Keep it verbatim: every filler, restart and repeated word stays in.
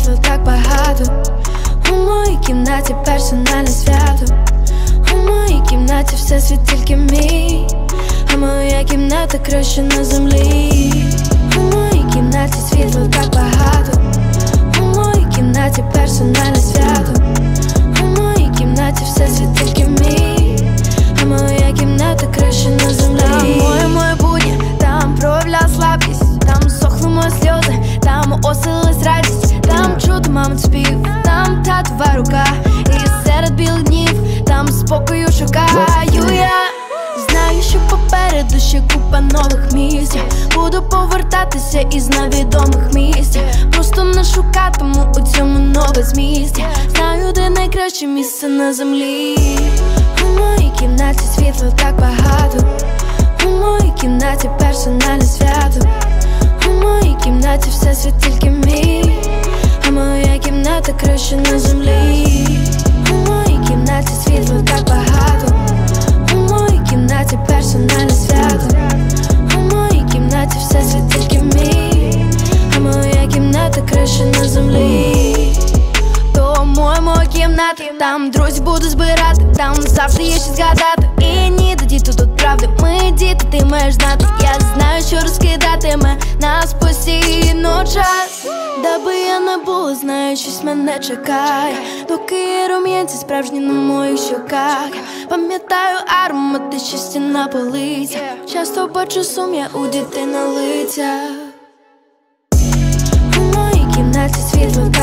світло так багато. У моїй кімнаті персональне свято. У моїй кімнаті всесвіт тільки мій, а моя кімната краще на землі. У моїй кімнаті світло так багато. У моїй кімнаті персональне свято. У моїй кімнаті всесвіт тільки мій, а моя кімната краще на землі. Там моє майбутнє, там проявляла слабкість, там сохли мої сльози, там осилилась радість, там чути мамин спів, там татова рука, і серед білих днів там спокою шукаю я. Знаю, що попереду ще купа нових місць. Буду повертатися із невідомих місць. Просто не шукатиму у цьому нове змістя. Знаю, де найкраще місце на землі. У моїй кімнаті світло так багато. У моїй кімнаті персональне свято. У моїй кімнаті всесвіт тільки мій, а моя кімната краще на землі. У моїй кімнаті світло так багато. У моїй кімнаті персональне свято. У моїй кімнаті всесвіт тільки мій, а моя кімната краще на землі. То моя моя кімната, там друзі буду збирати, там завжди є що згадати. І ні, до діти тут правди, ми діти, ти маєш знати. Я знаю, що розкидатиме нас постійно час. Де би я не була, знаю, щось мене чекає. Доки є рум'янці справжні на моїх щоках. Пам'ятаю аромати щастя на полицях. Часто бачу сум'я у дітей на лицях. У моїй кімнаті світло